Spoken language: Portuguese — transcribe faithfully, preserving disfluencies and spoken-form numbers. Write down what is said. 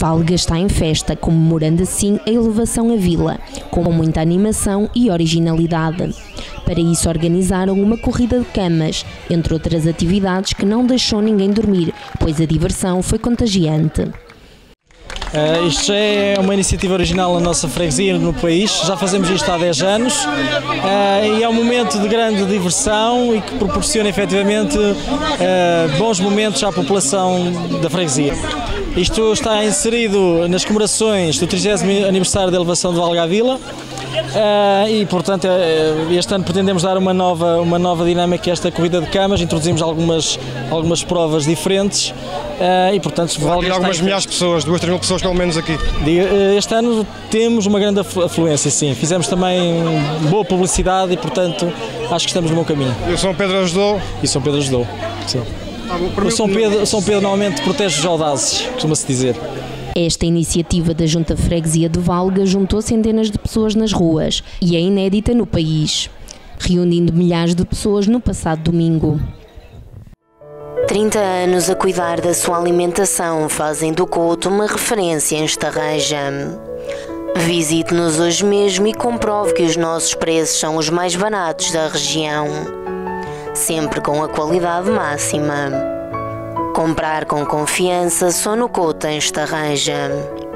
Valga está em festa, comemorando assim a elevação à vila, com muita animação e originalidade. Para isso organizaram uma corrida de camas, entre outras atividades que não deixou ninguém dormir, pois a diversão foi contagiante. Uh, isto já é uma iniciativa original na nossa freguesia no país, já fazemos isto há dez anos uh, e é um momento de grande diversão e que proporciona efetivamente uh, bons momentos à população da freguesia. Isto está inserido nas comemorações do trigésimo aniversário da elevação de Valga à Vila. Uh, e portanto este ano pretendemos dar uma nova, uma nova dinâmica a esta corrida de camas, introduzimos algumas, algumas provas diferentes uh, e portanto Valga algumas milhares de pessoas, duas, três mil pessoas pelo menos aqui. Este ano temos uma grande afluência, sim, fizemos também boa publicidade e portanto acho que estamos no bom caminho. E o São Pedro ajudou? E São Pedro ajudou, sim. O São Pedro, São Pedro normalmente protege os audazes, costuma-se dizer. Esta iniciativa da Junta Freguesia de Valga juntou centenas de pessoas nas ruas e é inédita no país, reunindo milhares de pessoas no passado domingo. trinta anos a cuidar da sua alimentação fazem do Couto uma referência em Estarreja. Visite-nos hoje mesmo e comprove que os nossos preços são os mais baratos da região, sempre com a qualidade máxima. Comprar com confiança só no Couto em Estarreja.